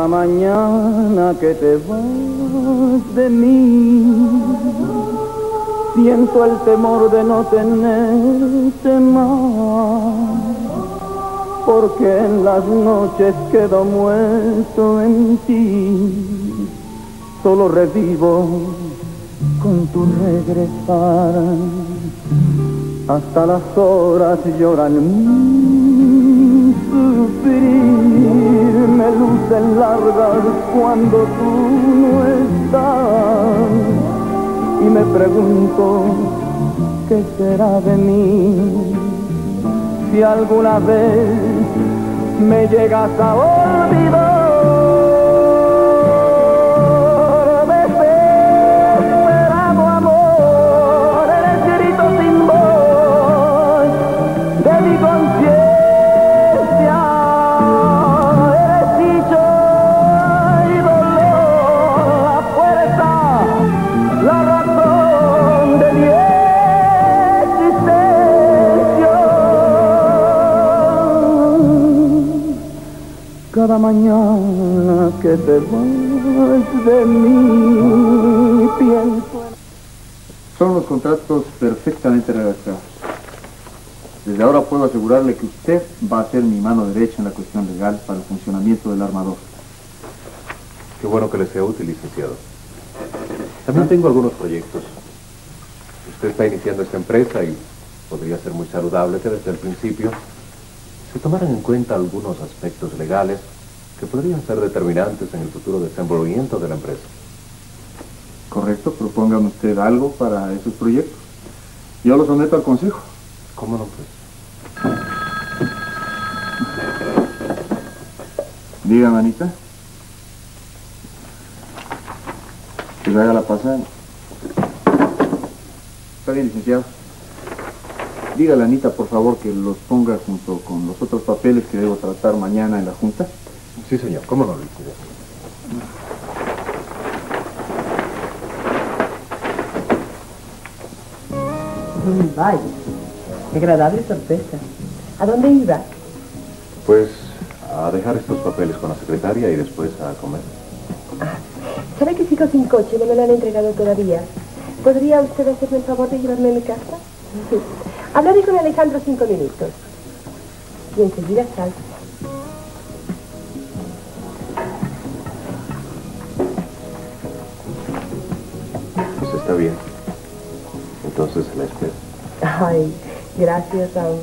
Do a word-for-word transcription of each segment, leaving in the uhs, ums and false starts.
Cada mañana que te vas de mí, siento el temor de no tenerte más, porque en las noches quedo muerto en ti, solo revivo con tu regresar, hasta las horas lloran mi sufrir, me lucen largas cuando tú no estás, y me pregunto qué será de mí, si alguna vez me llegas a olvidar. Desesperado amor, eres grito sin voz de mi conciencia, eres dicho y dolor, la fuerza, la razón de mi existencia. Cada mañana que te vas de mí, pienso en... Son los contratos perfectamente redactados. Desde ahora puedo asegurarle que usted va a ser mi mano derecha en la cuestión legal para el funcionamiento del armador. Qué bueno que le sea útil, licenciado. También tengo algunos proyectos. Usted está iniciando esta empresa y podría ser muy saludable que desde el principio se tomaran en cuenta algunos aspectos legales que podrían ser determinantes en el futuro desenvolvimiento de la empresa. Correcto, propóngame usted algo para esos proyectos. Yo lo someto al consejo. ¿Cómo no, pues? Dígame, Anita. Que le haga la pasada. Está bien, licenciado. Dígale a Anita, por favor, que los ponga junto con los otros papeles que debo tratar mañana en la Junta. Sí, señor. ¿Cómo no, licenciado? Mm, vaya, qué agradable sorpresa. ¿A dónde iba? Pues a dejar estos papeles con la secretaria y después a comer. Ah, ¿sabe que sigo sin coche? No me lo han entregado todavía. ¿Podría usted hacerme el favor de llevarme a mi casa? Hablaré con Alejandro cinco minutos. Y enseguida salgo. Pues está bien. Entonces la espero. Ay, gracias, Raúl.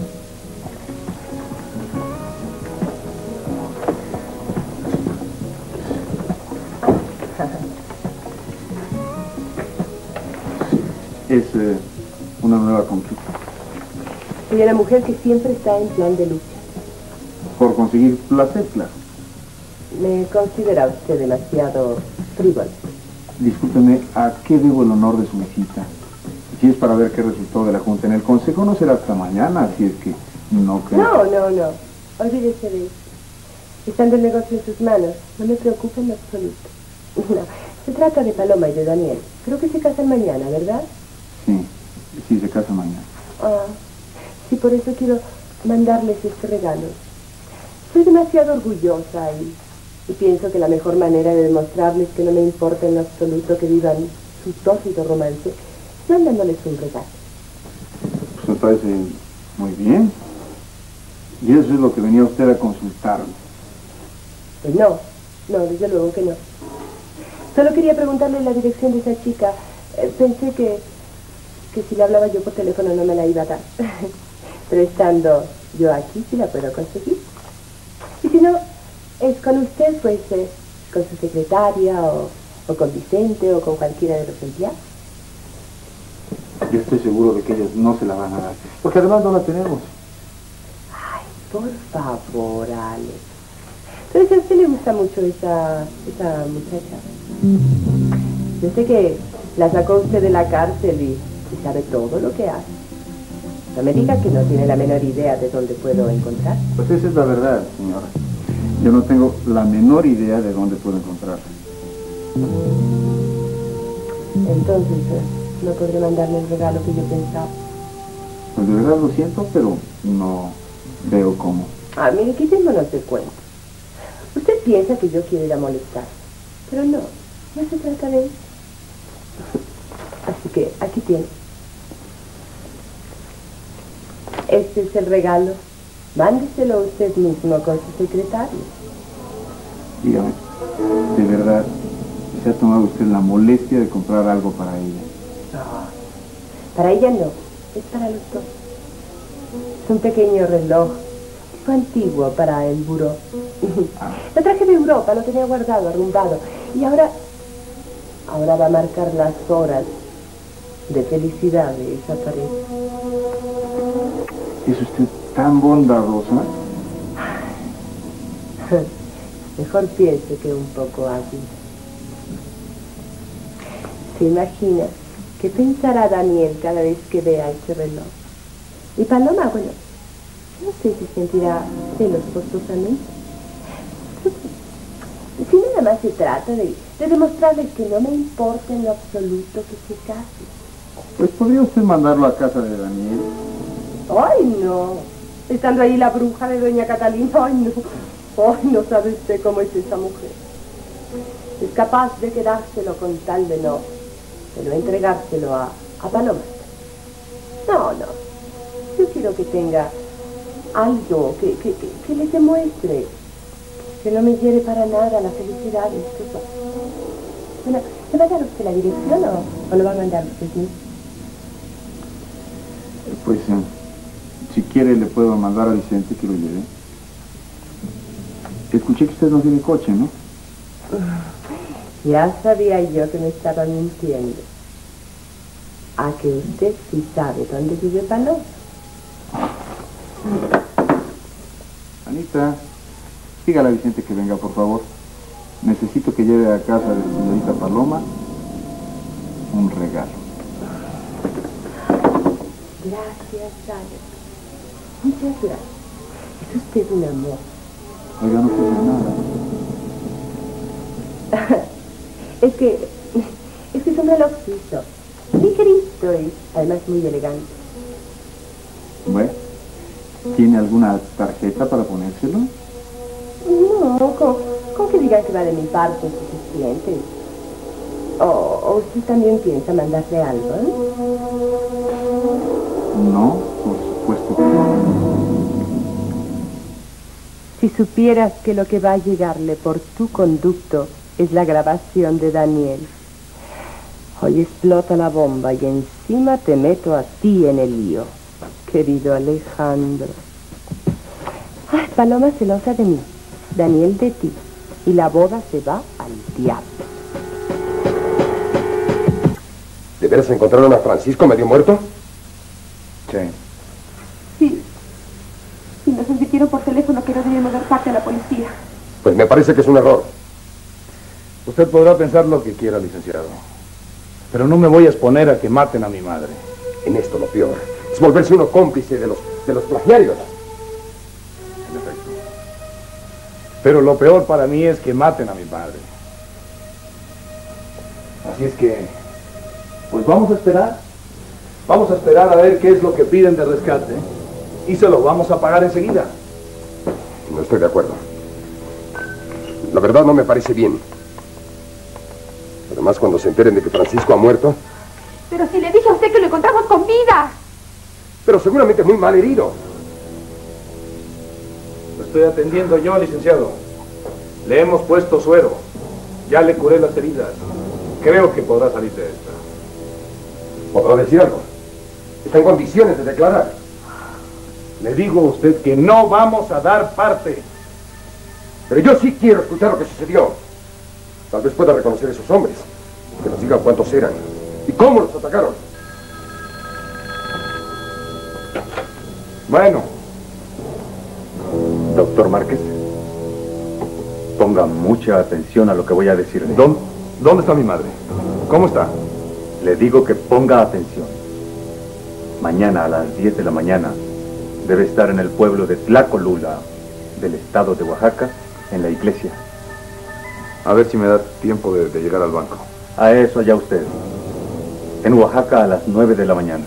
Es eh, una nueva conquista. Soy una mujer que siempre está en plan de lucha. Por conseguir placer, claro. Me considera usted demasiado frívolo. Discúlpeme, ¿a qué debo el honor de su visita? Si es para ver qué resultó de la Junta en el Consejo, no será hasta mañana, así es que no creo... No, no, no. Olvídese de eso. Estando el negocio en sus manos, no me preocupa en absoluto. No, se trata de Paloma y de Daniel. Creo que se casan mañana, ¿verdad? Sí, sí, se casa mañana. Ah, sí, por eso quiero mandarles este regalo. Soy demasiado orgullosa y, y pienso que la mejor manera de demostrarles que no me importa en absoluto que vivan su tóxico romance es mandándoles un regalo. Pues me parece muy bien. Y eso es lo que venía usted a consultarme. Pues no, no, desde luego que no. Solo quería preguntarle la dirección de esa chica. Eh, pensé que, que si le hablaba yo por teléfono no me la iba a dar. Pero estando yo aquí sí la puedo conseguir. Y si no, es con usted, pues, eh, con su secretaria o, o con Vicente o con cualquiera de los empleados. Yo estoy seguro de que ellos no se la van a dar. Porque además no la tenemos. Ay, por favor, Alex. Pero si a usted le gusta mucho esa, esa muchacha. Yo sé que la sacó usted de la cárcel y, y sabe todo lo que hace. No me diga que no tiene la menor idea de dónde puedo encontrar. Pues esa es la verdad, señora. Yo no tengo la menor idea de dónde puedo encontrarla. Entonces, eh, no podré mandarle el regalo que yo pensaba. Pues de verdad lo siento, pero no veo cómo. Ah, mire, quitémonos de cuenta. Usted piensa que yo quiero ir a molestar. Pero no, no se trata de eso. Así que aquí tiene. Este es el regalo. Mándeselo usted mismo con su secretario. Dígame, ¿de verdad se ha tomado usted la molestia de comprar algo para ella? No, para ella no, es para los dos. Es un pequeño reloj, tipo antiguo para el buró. Lo traje de Europa, lo tenía guardado, arrumbado. Y ahora, ahora va a marcar las horas de felicidad de esa pareja. ¿Es usted tan bondadosa? Mejor piense que un poco ágil. ¿Se imagina qué pensará Daniel cada vez que vea ese reloj? Y Paloma, bueno, no sé si sentirá celos forzosamente. Si nada más se trata de, de demostrarles que no me importa en lo absoluto que se case. Pues podría usted mandarlo a casa de Daniel. ¡Ay, no! Estando ahí la bruja de doña Catalina, ¡ay, no! ¡Ay, no sabe usted cómo es esa mujer! Es capaz de quedárselo con tal de no, de no entregárselo a, a Paloma. No, no. Yo quiero que tenga algo que, que, que, que les demuestre que no me hiere para nada la felicidad de estos dos. Bueno, ¿me va a dar usted la dirección o, o lo va a mandar usted mismo? Pues, eh, si quiere, le puedo mandar a Vicente que lo lleve. Escuché que usted no tiene coche, ¿no? Ya sabía yo que me estaba mintiendo. A que usted sí sabe dónde vive Paloma. Anita, dígale a Vicente que venga, por favor. Necesito que lleve a casa de la señorita Paloma un regalo. Gracias, Alex. Muchas gracias. Es usted un amor. Oiga, no pasa nada. Es que... Es que es un reloj suizo. Ligerito y además muy elegante. Bueno, ¿tiene alguna tarjeta para ponérselo? No, con, con que digan que va de mi parte es suficiente. O, o usted también piensa mandarle algo, ¿eh? No, por supuesto que no. Si supieras que lo que va a llegarle por tu conducto es la grabación de Daniel. Hoy explota la bomba y encima te meto a ti en el lío, querido Alejandro. Ay, Paloma celosa de mí, Daniel de ti, y la boda se va al diablo. ¿De veras encontraron a Francisco medio muerto? Sí. Sí. Y nos advirtieron por teléfono que no debíamos dar parte a la policía. Pues me parece que es un error. Usted podrá pensar lo que quiera, licenciado. Pero no me voy a exponer a que maten a mi madre. En esto lo peor es volverse uno cómplice de los, de los plagiarios. En efecto. Pero lo peor para mí es que maten a mi padre. Así es que, pues vamos a esperar. Vamos a esperar a ver qué es lo que piden de rescate. Y se lo vamos a pagar enseguida. No estoy de acuerdo. La verdad no me parece bien. Además, cuando se enteren de que Francisco ha muerto... Pero si le dije a usted que lo encontramos con vida. Pero seguramente muy mal herido. Lo estoy atendiendo yo, licenciado. Le hemos puesto suero. Ya le curé las heridas. Creo que podrá salir de esta. ¿Podrá decir algo? Está en condiciones de declarar. Le digo a usted que no vamos a dar parte. Pero yo sí quiero escuchar lo que sucedió. Tal vez pueda reconocer a esos hombres. Que nos digan cuántos eran y cómo los atacaron. Bueno. Doctor Márquez, ponga mucha atención a lo que voy a decirle. ¿Dónde, ¿Dónde está mi madre? ¿Cómo está? Le digo que ponga atención. Mañana a las diez de la mañana debe estar en el pueblo de Tlacolula, del estado de Oaxaca, en la iglesia. A ver si me da tiempo de, de llegar al banco. A eso allá usted. En Oaxaca a las nueve de la mañana.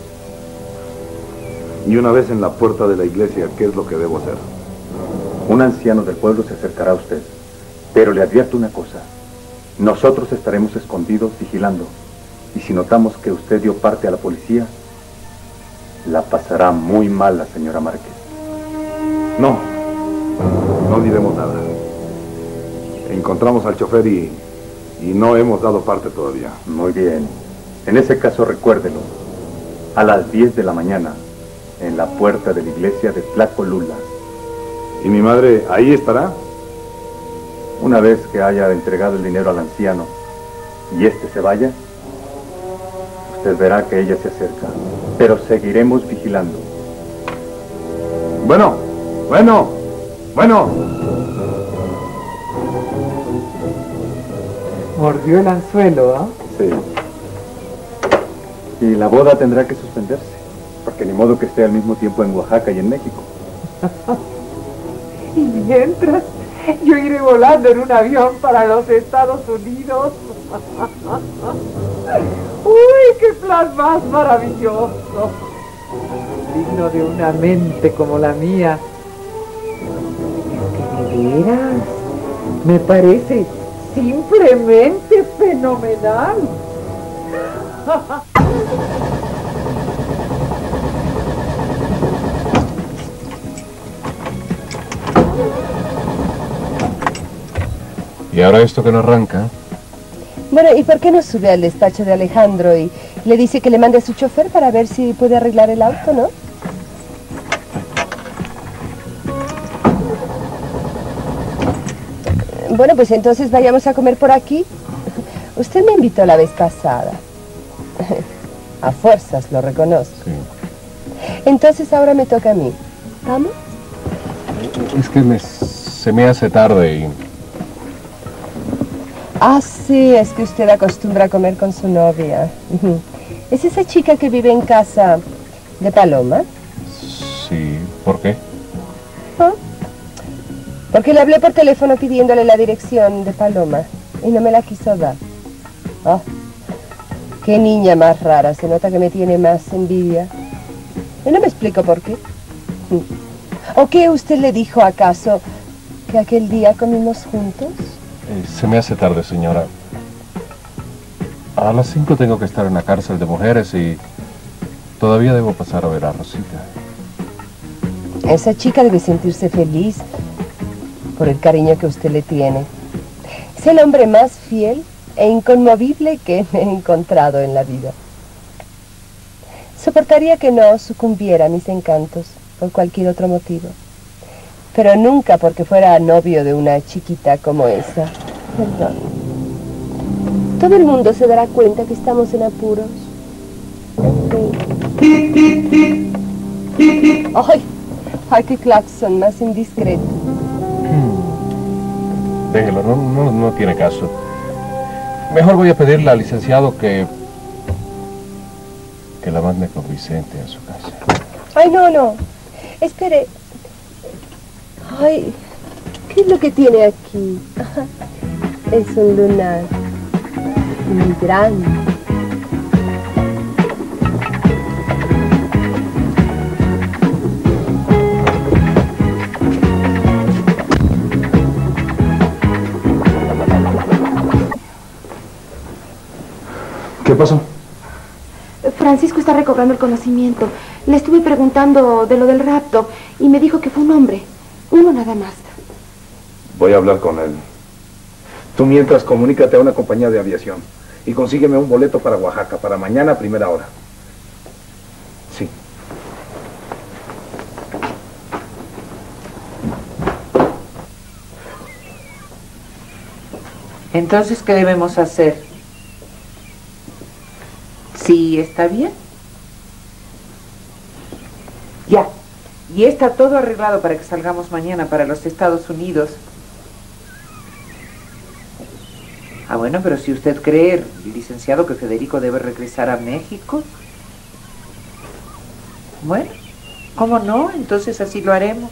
Y una vez en la puerta de la iglesia, ¿qué es lo que debo hacer? Un anciano del pueblo se acercará a usted. Pero le advierto una cosa. Nosotros estaremos escondidos vigilando. Y si notamos que usted dio parte a la policía, la pasará muy mal la señora Márquez. No, no diremos nada. Encontramos al chofer y, y no hemos dado parte todavía. Muy bien. En ese caso, recuérdelo. A las diez de la mañana, en la puerta de la iglesia de Tlacolula. ¿Y mi madre ahí estará? Una vez que haya entregado el dinero al anciano y éste se vaya, usted verá que ella se acerca. Pero seguiremos vigilando. Bueno, bueno, bueno. Mordió el anzuelo, ¿ah? Sí. Y la boda tendrá que suspenderse, porque ni modo que esté al mismo tiempo en Oaxaca y en México. Y mientras, yo iré volando en un avión para los Estados Unidos. ¡Uy, qué plan más maravilloso! Digno de una mente como la mía. Es que de veras, me parece simplemente fenomenal. ¿Y ahora esto que no arranca? Bueno, ¿y por qué no sube al despacho de Alejandro y le dice que le mande a su chofer para ver si puede arreglar el auto, ¿no? Bueno, pues entonces vayamos a comer por aquí. Usted me invitó la vez pasada. A fuerzas, lo reconozco. Sí. Entonces ahora me toca a mí. ¿Vamos? Es que me, se me hace tarde y... Ah, sí, es que usted acostumbra a comer con su novia. ¿Es esa chica que vive en casa de Paloma? Sí, ¿por qué? ¿Ah? Porque le hablé por teléfono pidiéndole la dirección de Paloma y no me la quiso dar. Oh, qué niña más rara, se nota que me tiene más envidia. Y no me explico por qué. ¿O qué usted le dijo acaso que aquel día comimos juntos? Eh, se me hace tarde, señora. A las cinco tengo que estar en la cárcel de mujeres y todavía debo pasar a ver a Rosita. Esa chica debe sentirse feliz por el cariño que usted le tiene. Es el hombre más fiel e inconmovible que me he encontrado en la vida. Soportaría que no sucumbiera a mis encantos por cualquier otro motivo, pero nunca porque fuera novio de una chiquita como esa. Perdón. Todo el mundo se dará cuenta que estamos en apuros. En fin. ¡Ay! ¡Ay, qué claxon más indiscreto! Hmm. Déjelo, no, no, no tiene caso. Mejor voy a pedirle al licenciado que... que la mande con Vicente a su casa. ¡Ay, no, no! Espere. ¡Ay! ¿Qué es lo que tiene aquí? Es un lunar. Muy grande. ¿Qué pasó? Francisco está recobrando el conocimiento. Le estuve preguntando de lo del rapto y me dijo que fue un hombre. Uno nada más. Voy a hablar con él. Tú mientras comunícate a una compañía de aviación y consígueme un boleto para Oaxaca, para mañana a primera hora. Sí. Entonces, ¿qué debemos hacer? ¿Sí está bien? Ya. Y está todo arreglado para que salgamos mañana para los Estados Unidos. Ah, bueno, pero si usted cree, licenciado, que Federico debe regresar a México. Bueno, ¿cómo no? Entonces así lo haremos.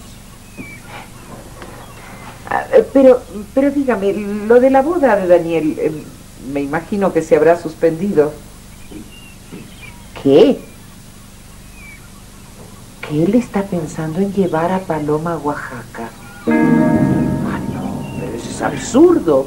Ah, pero, pero dígame, lo de la boda de Daniel, eh, me imagino que se habrá suspendido. ¿Qué? Que él está pensando en llevar a Paloma a Oaxaca. Ah, no, pero eso es es absurdo.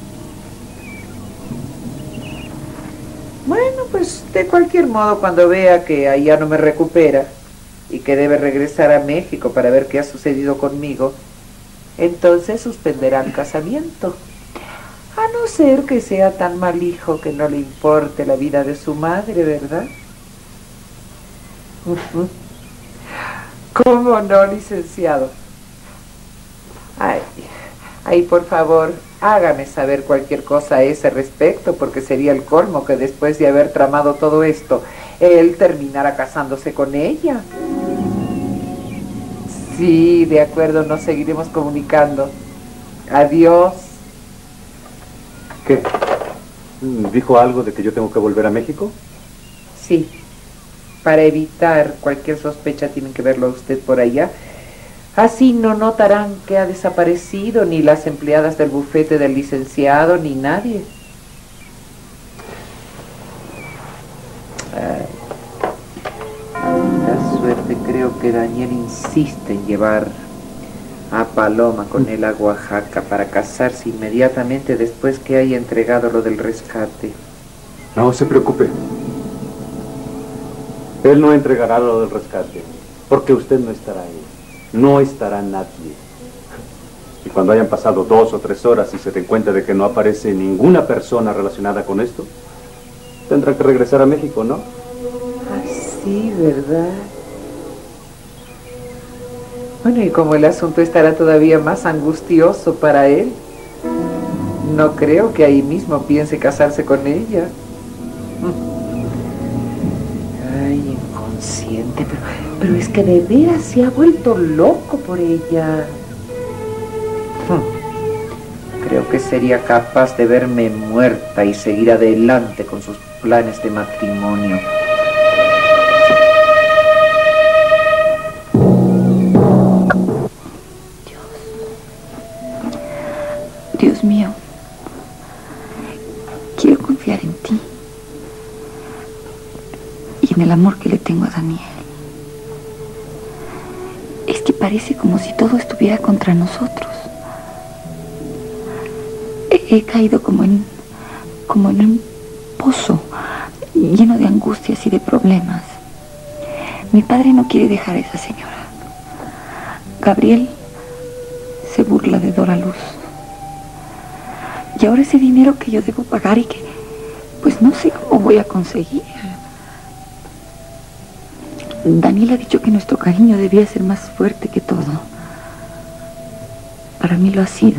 Bueno, pues de cualquier modo, cuando vea que ahí ya no me recupera y que debe regresar a México para ver qué ha sucedido conmigo, entonces suspenderá el casamiento. A no ser que sea tan mal hijo que no le importe la vida de su madre, ¿verdad? ¿Cómo no, licenciado? Ay, ay, por favor, hágame saber cualquier cosa a ese respecto, porque sería el colmo que después de haber tramado todo esto, él terminara casándose con ella. Sí, de acuerdo, nos seguiremos comunicando. Adiós. ¿Qué? ¿Dijo algo de que yo tengo que volver a México? Sí. Para evitar cualquier sospecha tienen que verlo a usted por allá. Así no notarán que ha desaparecido ni las empleadas del bufete del licenciado ni nadie. Ay, maldita suerte, creo que Daniel insiste en llevar a Paloma con él a Oaxaca para casarse inmediatamente después que haya entregado lo del rescate. No se preocupe. Él no entregará lo del rescate, porque usted no estará ahí. No estará nadie. Y cuando hayan pasado dos o tres horas y se den cuenta de que no aparece ninguna persona relacionada con esto, tendrá que regresar a México, ¿no? Ah, sí, ¿verdad? Bueno, y como el asunto estará todavía más angustioso para él, no creo que ahí mismo piense casarse con ella. Ay, inconsciente, pero, pero es que de veras se ha vuelto loco por ella. Creo que sería capaz de verme muerta y seguir adelante con sus planes de matrimonio. Dios mío, quiero confiar en ti y en el amor que le tengo a Daniel. Es que parece como si todo estuviera contra nosotros. He, he caído como en, como en un pozo lleno de angustias y de problemas. Mi padre no quiere dejar a esa señora. Gabriel se burla de Dora Luz. Y ahora ese dinero que yo debo pagar y que, pues no sé cómo voy a conseguir. Daniel ha dicho que nuestro cariño debía ser más fuerte que todo. Para mí lo ha sido.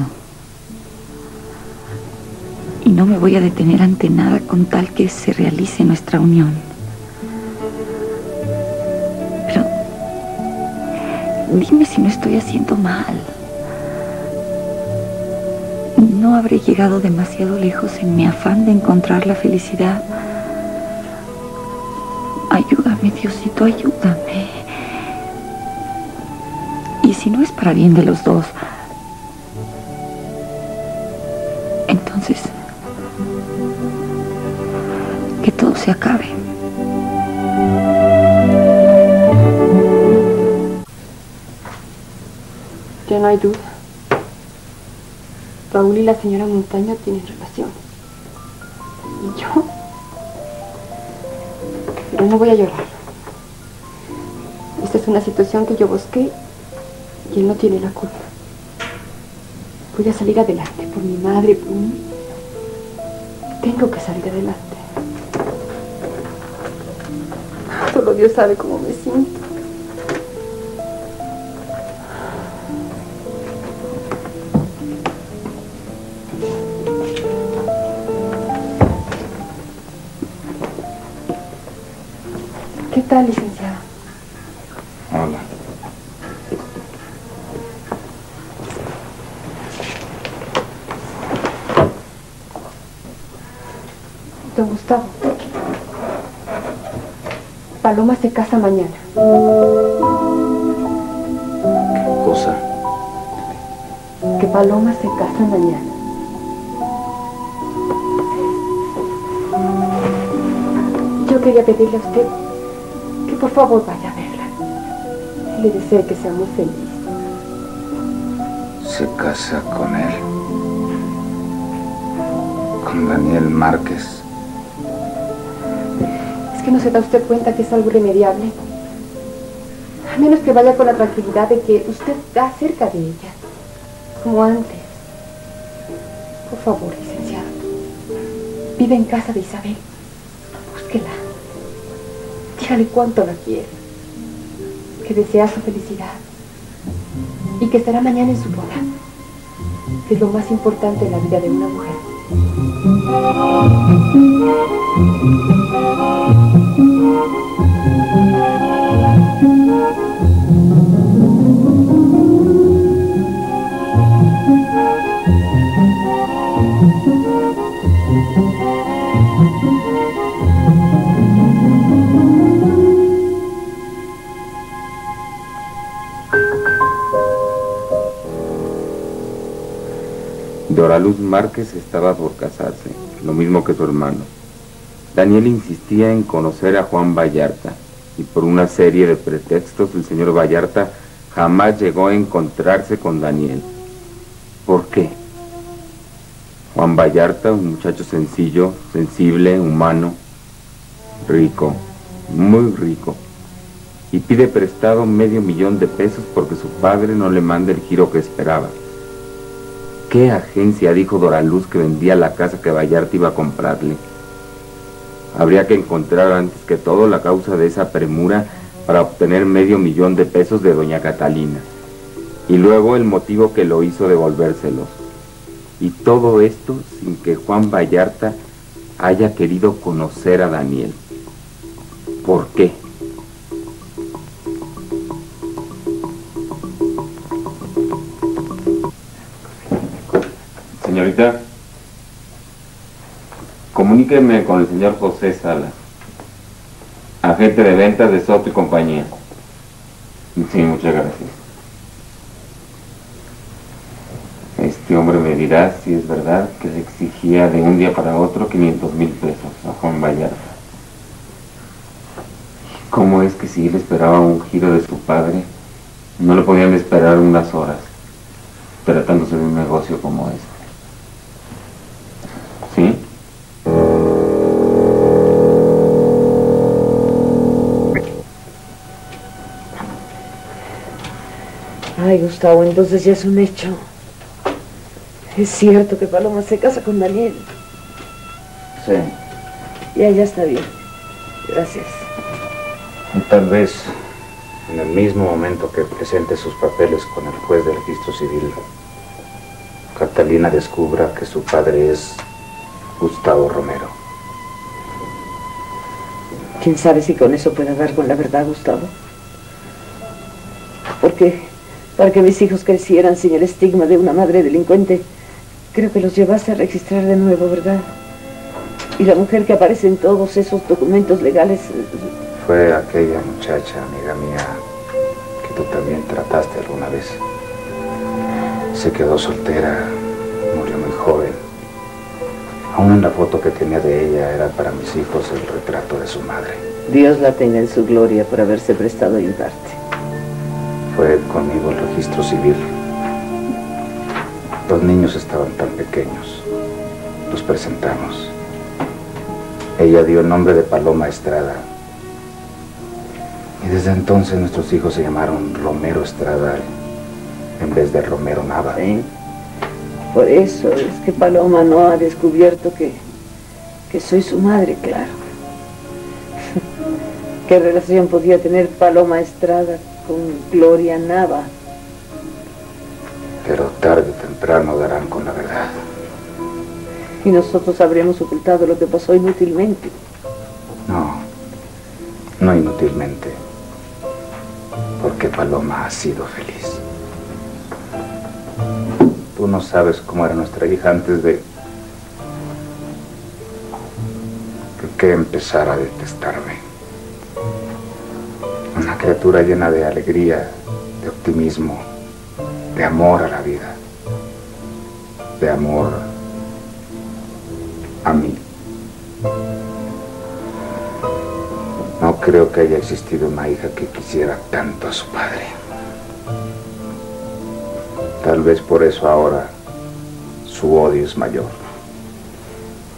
Y no me voy a detener ante nada con tal que se realice nuestra unión. Pero, dime si no estoy haciendo mal. ¿No habré llegado demasiado lejos en mi afán de encontrar la felicidad? Ayúdame, Diosito, ayúdame. Y si no es para bien de los dos, entonces, que todo se acabe. Ya no hay duda. Raúl y la señora Montaña tienen relación. ¿Y yo? Pero no voy a llorar. Esta es una situación que yo busqué y él no tiene la culpa. Voy a salir adelante por mi madre, por mí. Tengo que salir adelante. Solo Dios sabe cómo me siento. ¿Qué tal, licenciada? Hola. Don Gustavo, Paloma se casa mañana. ¿Qué cosa? Que Paloma se casa mañana. Yo quería pedirle a usted que por favor vaya a verla. Le deseo que sea muy feliz. ¿Se casa con él? con Daniel Márquez. Es que no se da usted cuenta que es algo irremediable. A menos que vaya con la tranquilidad de que usted está cerca de ella, como antes. Por favor, licenciado, vive en casa de Isabel. Búsquela. Dígale cuánto la quiere, que desea su felicidad y que estará mañana en su boda, que es lo más importante en la vida de una mujer. Doraluz Márquez estaba por casarse, lo mismo que su hermano. Daniel insistía en conocer a Juan Vallarta, y por una serie de pretextos el señor Vallarta jamás llegó a encontrarse con Daniel. ¿Por qué? Juan Vallarta, un muchacho sencillo, sensible, humano, rico, muy rico, y pide prestado medio millón de pesos porque su padre no le manda el giro que esperaba. ¿Qué agencia dijo Doraluz que vendía la casa que Vallarta iba a comprarle? Habría que encontrar antes que todo la causa de esa premura para obtener medio millón de pesos de doña Catalina, y luego el motivo que lo hizo devolvérselos. Y todo esto sin que Juan Vallarta haya querido conocer a Daniel. ¿Por qué? Señorita, comuníqueme con el señor José Salas, agente de ventas de Soto y compañía. Sí, muchas gracias. Este hombre me dirá si es verdad que le exigía de un día para otro quinientos mil pesos a Juan Vallarta. ¿Cómo es que si él esperaba un giro de su padre, no le podían esperar unas horas, tratándose de un negocio como este? ¿Sí? Ay, Gustavo, entonces ya es un hecho. Es cierto que Paloma se casa con Daniel. Sí. Ya, ya está bien. Gracias. Y tal vez en el mismo momento que presente sus papeles con el juez de registro civil, Catalina descubra que su padre es Gustavo Romero. ¿Quién sabe si con eso puede dar con la verdad, Gustavo? Porque para que mis hijos crecieran sin el estigma de una madre delincuente, creo que los llevaste a registrar de nuevo, ¿verdad? Y la mujer que aparece en todos esos documentos legales... Fue aquella muchacha, amiga mía, que tú también trataste alguna vez. Se quedó soltera, murió muy joven. Aún en la foto que tenía de ella era para mis hijos el retrato de su madre. Dios la tenga en su gloria por haberse prestado a ayudarte. Fue conmigo el registro civil. Los niños estaban tan pequeños. Los presentamos. Ella dio el nombre de Paloma Estrada. Y desde entonces nuestros hijos se llamaron Romero Estrada en vez de Romero Nava. ¿Sí? Por eso es que Paloma no ha descubierto que, que soy su madre, claro. ¿Qué relación podía tener Paloma Estrada con Gloria Nava? Pero tarde o temprano darán con la verdad. Y nosotros habremos ocultado lo que pasó inútilmente. No, no inútilmente. Porque Paloma ha sido feliz. Tú no sabes cómo era nuestra hija antes de que empezara a detestarme. Una criatura llena de alegría, de optimismo, de amor a la vida, de amor a mí. No creo que haya existido una hija que quisiera tanto a su padre. Tal vez por eso ahora su odio es mayor.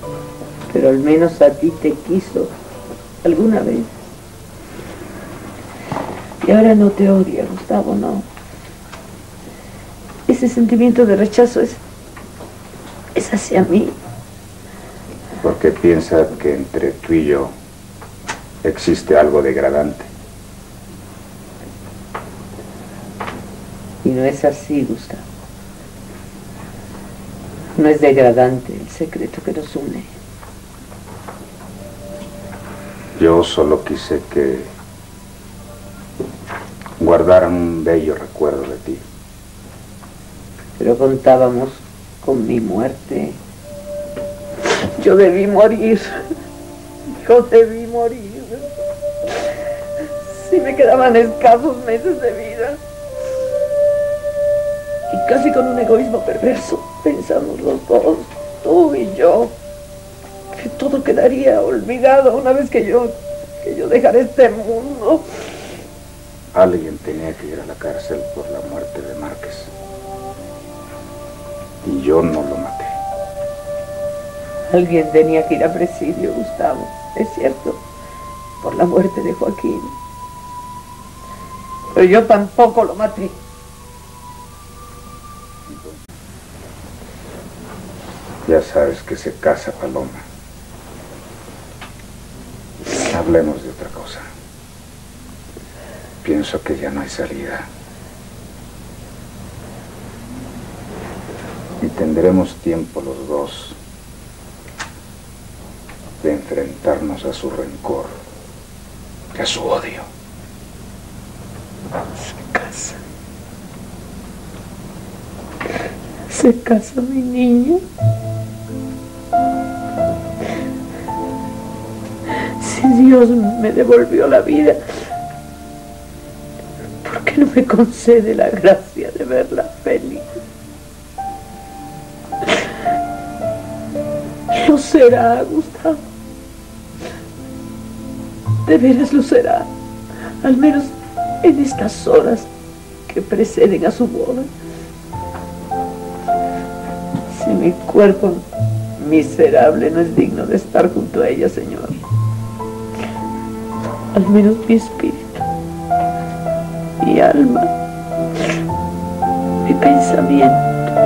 Pero al menos a ti te quiso alguna vez. Y ahora no te odia, Gustavo, no. Ese sentimiento de rechazo es, es hacia mí. ¿Por qué piensa que entre tú y yo existe algo degradante? Y no es así, Gustavo. No es degradante el secreto que nos une. Yo solo quise que guardaran un bello recuerdo de ti. Pero contábamos con mi muerte. Yo debí morir. Yo debí morir. Si me quedaban escasos meses de vida. Y casi con un egoísmo perverso pensamos los dos, tú y yo, que todo quedaría olvidado una vez que yo, que yo dejara este mundo. Alguien tenía que ir a la cárcel por la muerte de Márquez. Y yo no lo maté. Alguien tenía que ir a presidio, Gustavo, es cierto, por la muerte de Joaquín. Pero yo tampoco lo maté. Ya sabes que se casa Paloma. Hablemos de otra cosa. Pienso que ya no hay salida. Y tendremos tiempo los dos de enfrentarnos a su rencor, a su odio. Se casa. Se casa mi niño. Si Dios me devolvió la vida, ¿por qué no me concede la gracia de verla feliz? Lo será, Gustavo. De veras lo será. Al menos en estas horas que preceden a su boda. Si mi cuerpo miserable no es digno de estar junto a ella, Señor, al menos mi espíritu, mi alma, mi pensamiento.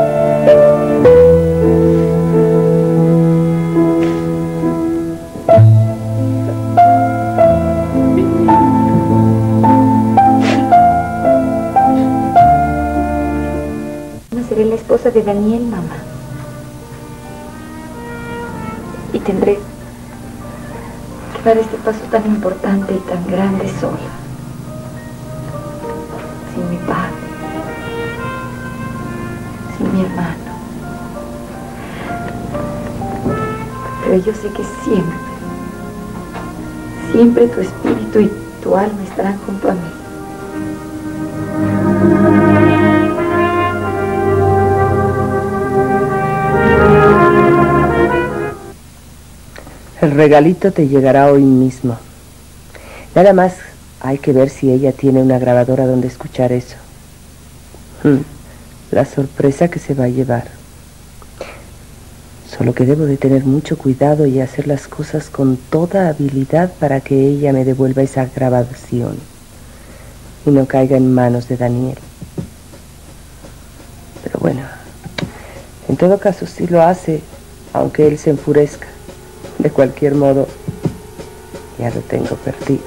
No seré la esposa de Daniel, mamá. Y tendré que dar este paso tan importante y tan grande sola. Sin mi padre. Sin mi hermano. Pero yo sé que siempre, siempre tu espíritu y tu alma estarán junto a mí. El regalito te llegará hoy mismo. Nada más hay que ver si ella tiene una grabadora donde escuchar eso. Hmm, la sorpresa que se va a llevar. Solo que debo de tener mucho cuidado y hacer las cosas con toda habilidad para que ella me devuelva esa grabación y no caiga en manos de Daniel. Pero bueno, en todo caso sí lo hace, aunque él se enfurezca. De cualquier modo, ya lo tengo perdido.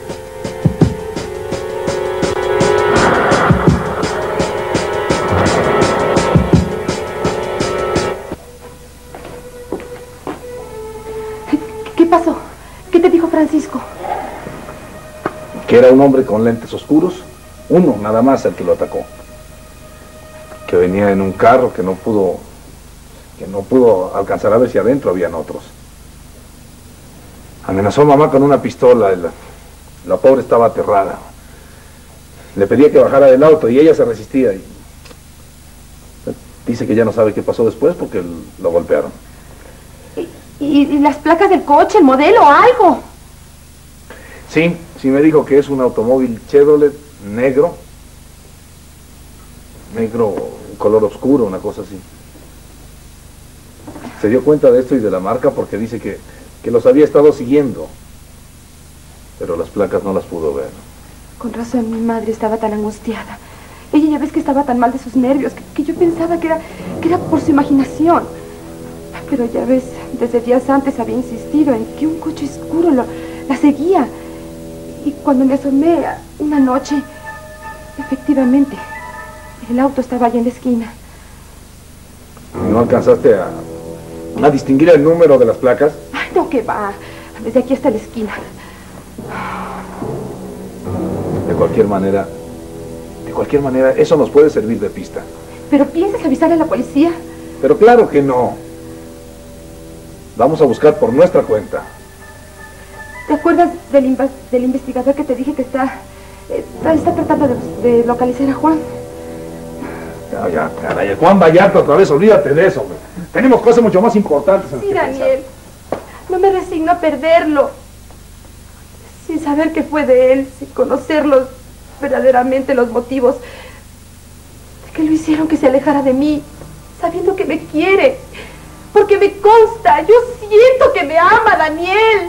¿Qué pasó? ¿Qué te dijo Francisco? Que era un hombre con lentes oscuros, uno nada más el que lo atacó. Que venía en un carro que no pudo, que no pudo alcanzar a ver si adentro habían otros. Amenazó a mamá con una pistola. La, la pobre estaba aterrada. Le pedía que bajara del auto y ella se resistía. Y dice que ya no sabe qué pasó después porque lo golpearon. ¿Y, y las placas del coche, el modelo, algo? Sí, sí me dijo que es un automóvil Chevrolet negro. Negro, color oscuro, una cosa así. Se dio cuenta de esto y de la marca porque dice que que los había estado siguiendo, pero las placas no las pudo ver. Con razón, mi madre estaba tan angustiada. Ella ya ves que estaba tan mal de sus nervios, que, que yo pensaba que era, que era por su imaginación. Pero ya ves, desde días antes había insistido en que un coche oscuro lo, la seguía. Y cuando me asomé una noche, efectivamente, el auto estaba allá en la esquina. ¿No alcanzaste a, a distinguir el número de las placas? Ay, no, que va. Desde aquí hasta la esquina. De cualquier manera, de cualquier manera, eso nos puede servir de pista. ¿Pero piensas avisarle a la policía? Pero claro que no. Vamos a buscar por nuestra cuenta. ¿Te acuerdas del, inv del investigador que te dije que está, está, está tratando de, de localizar a Juan? Ya, ya, caray, Juan Vallarta otra vez, olvídate de eso, hombre. Tenemos cosas mucho más importantes en las Sí, que Daniel. No me resigno a perderlo. Sin saber qué fue de él, sin conocerlos verdaderamente los motivos de que lo hicieron que se alejara de mí, sabiendo que me quiere. Porque me consta, yo siento que me ama, Daniel.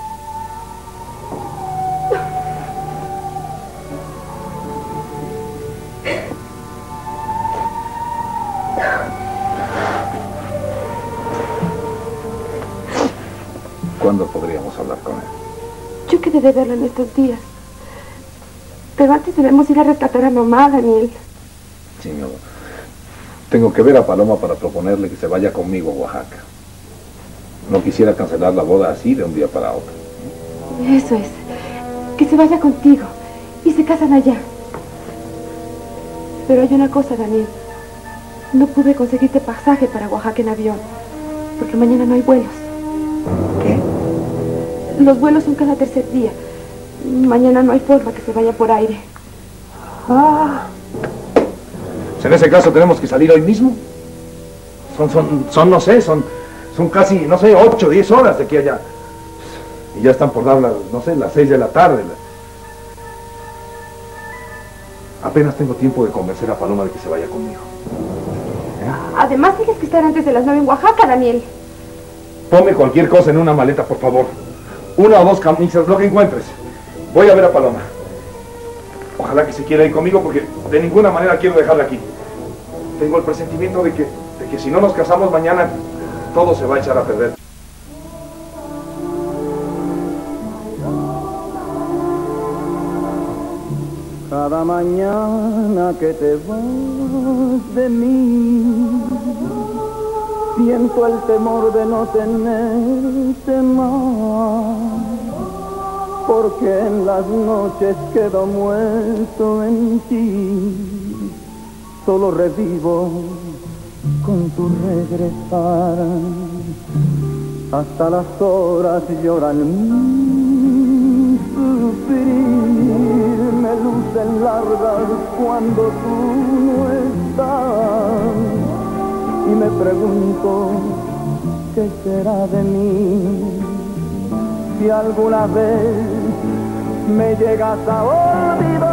¿Cuándo podríamos hablar con él? Yo quedé de verlo en estos días. Pero antes debemos ir a rescatar a mamá, Daniel. Sí, mi amor. Tengo que ver a Paloma para proponerle que se vaya conmigo a Oaxaca. No quisiera cancelar la boda así de un día para otro. Eso es. Que se vaya contigo. Y se casan allá. Pero hay una cosa, Daniel. No pude conseguirte pasaje para Oaxaca en avión. Porque mañana no hay vuelos. ¿Qué? Los vuelos son cada tercer día. Mañana no hay forma que se vaya por aire. Ah. En ese caso tenemos que salir hoy mismo. Son, son, son, no sé, son, son casi, no sé, ocho, diez horas de aquí a allá. Y ya están por dar las, no sé, las seis de la tarde. Apenas tengo tiempo de convencer a Paloma de que se vaya conmigo. ¿Eh? Además tienes que estar antes de las nueve en Oaxaca, Daniel. Ponme cualquier cosa en una maleta, por favor. Una o dos camisas, lo que encuentres. Voy a ver a Paloma. Ojalá que se quiera ir conmigo porque de ninguna manera quiero dejarla aquí. Tengo el presentimiento de que, de que si no nos casamos mañana, todo se va a echar a perder. Cada mañana que te vas de mí, siento el temor de no tenerte más. Porque en las noches quedo muerto en ti, solo revivo con tu regresar. Hasta las horas lloran mi sufrir, me lucen largas cuando tú no estás. Y me pregunto, ¿qué será de mí? Si alguna vez me llegas a olvidar.